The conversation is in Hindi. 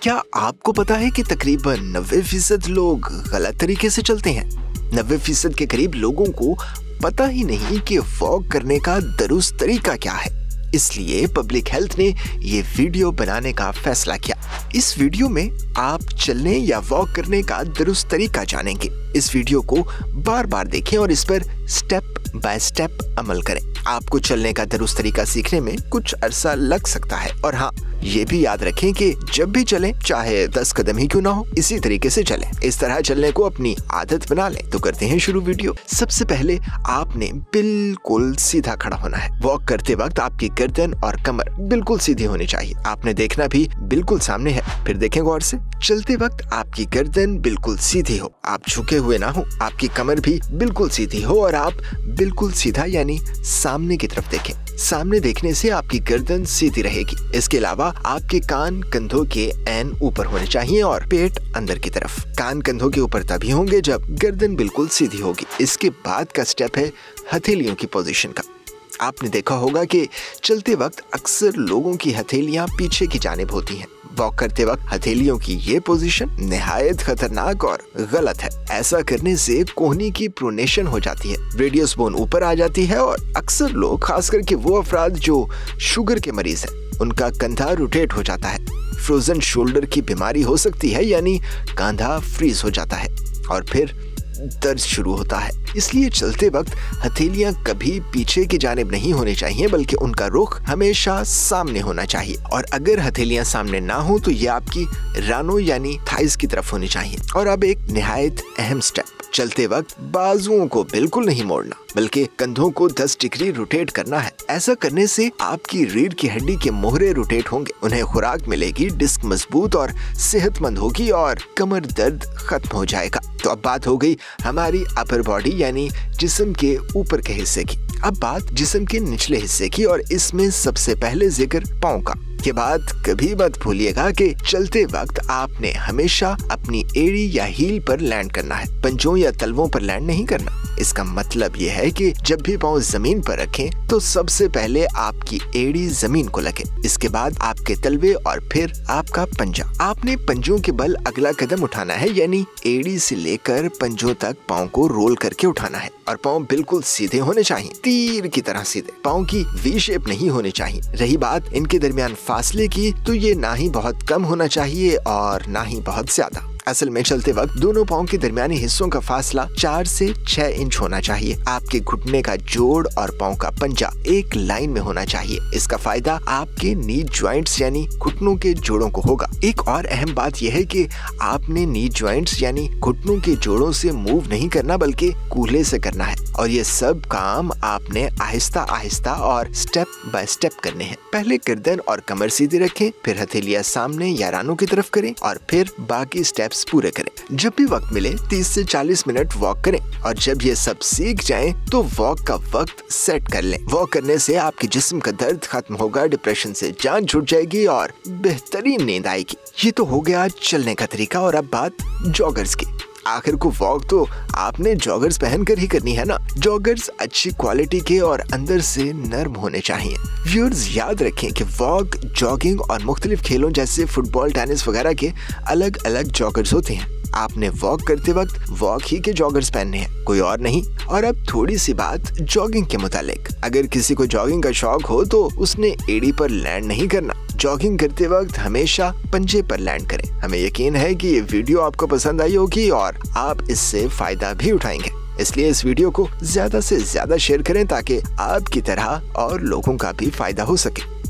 क्या आपको पता है कि तकरीबन 90% लोग गलत तरीके से चलते हैं? 90% के करीब लोगों को पता ही नहीं कि वॉक करने का दुरुस्त तरीका क्या है। इसलिए पब्लिक हेल्थ ने ये वीडियो बनाने का फैसला किया। इस वीडियो में आप चलने या वॉक करने का दुरुस्त तरीका जानेंगे। इस वीडियो को बार बार देखें और इस पर स्टेप बाय स्टेप अमल करें। आपको चलने का दुरुस्त तरीका सीखने में कुछ अरसा लग सकता है, और हाँ, ये भी याद रखें कि जब भी चलें, चाहे 10 कदम ही क्यों ना हो, इसी तरीके से चलें। इस तरह चलने को अपनी आदत बना लें। तो करते हैं शुरू वीडियो। सबसे पहले आपने बिल्कुल सीधा खड़ा होना है। वॉक करते वक्त आपकी गर्दन और कमर बिल्कुल सीधी होनी चाहिए। आपने देखना भी बिल्कुल सामने है। फिर देखें गौर से। चलते वक्त आपकी गर्दन बिल्कुल सीधी हो, आप झुके हुए ना हो, आपकी कमर भी बिल्कुल सीधी हो और आप बिल्कुल सीधा यानी सामने की तरफ देखें। सामने देखने से आपकी गर्दन सीधी रहेगी। इसके अलावा आपके कान कंधों के एन ऊपर होने चाहिए और पेट अंदर की तरफ। कान कंधों के ऊपर तभी होंगे जब गर्दन बिल्कुल सीधी होगी। इसके बाद का स्टेप है हथेलियों की पोजीशन का। आपने देखा होगा कि चलते वक्त अक्सर लोगों की हथेलियां पीछे की जानिब होती हैं। वॉक करते वक्त हथेलियों की ये पोजीशन निहायत खतरनाक और गलत है। ऐसा करने से कोहनी की प्रोनेशन हो जाती है, रेडियस बोन ऊपर आ जाती है और अक्सर लोग, खास करके वो अफराद जो शुगर के मरीज हैं, उनका कंधा रोटेट हो जाता है। फ्रोजन शोल्डर की बीमारी हो सकती है, यानी कंधा फ्रीज हो जाता है और फिर दर्द शुरू होता है। इसलिए चलते वक्त हथेलियां कभी पीछे की जानिब नहीं होनी चाहिए, बल्कि उनका रुख हमेशा सामने होना चाहिए। और अगर हथेलियां सामने ना हो तो ये आपकी रानों यानी थाइस की तरफ होनी चाहिए। और अब एक निहायत अहम स्टेप, चलते वक्त बाजुओं को बिल्कुल नहीं मोड़ना, बल्कि कंधों को 10 डिग्री रोटेट करना है। ऐसा करने से आपकी रीढ़ की हड्डी के मोहरे रोटेट होंगे, उन्हें खुराक मिलेगी, डिस्क मजबूत और सेहतमंद होगी और कमर दर्द खत्म हो जाएगा। तो अब बात हो गई हमारी अपर बॉडी यानी जिस्म के ऊपर के हिस्से की। अब बात जिस्म के निचले हिस्से की, और इसमें सबसे पहले जिक्र पाँव का। के बाद कभी मत भूलिएगा कि चलते वक्त आपने हमेशा अपनी एड़ी या हील पर लैंड करना है, पंजों या तलवों पर लैंड नहीं करना। इसका मतलब यह है कि जब भी पाँव जमीन पर रखें तो सबसे पहले आपकी एड़ी जमीन को लगे, इसके बाद आपके तलवे और फिर आपका पंजा। आपने पंजों के बल अगला कदम उठाना है, यानी एड़ी से लेकर पंजों तक पाँव को रोल करके उठाना है। और पाँव बिल्कुल सीधे होने चाहिए, तीर की तरह सीधे। पाँव की वी शेप नहीं होनी चाहिए। रही बात इनके दरमियान फासले की, तो ये ना ही बहुत कम होना चाहिए और ना ही बहुत ज्यादा। असल में चलते वक्त दोनों पाँव के दरमियानी हिस्सों का फासला 4 से 6 इंच होना चाहिए। आपके घुटने का जोड़ और पाँव का पंजा एक लाइन में होना चाहिए। इसका फायदा आपके नी ज्वाइंट्स यानी घुटनों के जोड़ों को होगा। एक और अहम बात यह है कि आपने नी ज्वाइंट्स यानी घुटनों के जोड़ों से मूव नहीं करना, बल्कि कूल्हे से करना है। और ये सब काम आपने आहिस्ता आहिस्ता और स्टेप बाय स्टेप करने हैं। पहले गर्दन और कमर सीधी रखें, फिर हथेलियां सामने या रानों की तरफ करें और फिर बाकी स्टेप्स पूरे करें। जब भी वक्त मिले 30 से 40 मिनट वॉक करें, और जब ये सब सीख जाएं तो वॉक का वक्त सेट कर लें। वॉक करने से आपके जिस्म का दर्द खत्म होगा, डिप्रेशन से जान छूट जाएगी और बेहतरीन नींद आएगी। ये तो हो गया चलने का तरीका। और अब बात जॉगर्स की। आखिर को वॉक तो आपने जॉगर्स पहनकर ही करनी है ना। जॉगर्स अच्छी क्वालिटी के और अंदर से नर्म होने चाहिए। व्यूअर्स याद रखें कि वॉक, जॉगिंग और मुख्तलिफ खेलों जैसे फुटबॉल, टेनिस वगैरह के अलग अलग जॉगर्स होते हैं। आपने वॉक करते वक्त वॉक ही के जॉगर्स पहनने हैं, कोई और नहीं। और अब थोड़ी सी बात जॉगिंग के मुतालिक। अगर किसी को जॉगिंग का शौक हो तो उसने एड़ी पर लैंड नहीं करना। जॉगिंग करते वक्त हमेशा पंजे पर लैंड करें। हमें यकीन है कि ये वीडियो आपको पसंद आई होगी और आप इससे फायदा भी उठाएंगे। इसलिए इस वीडियो को ज्यादा से ज्यादा शेयर करें ताकि आपकी तरह और लोगों का भी फायदा हो सके।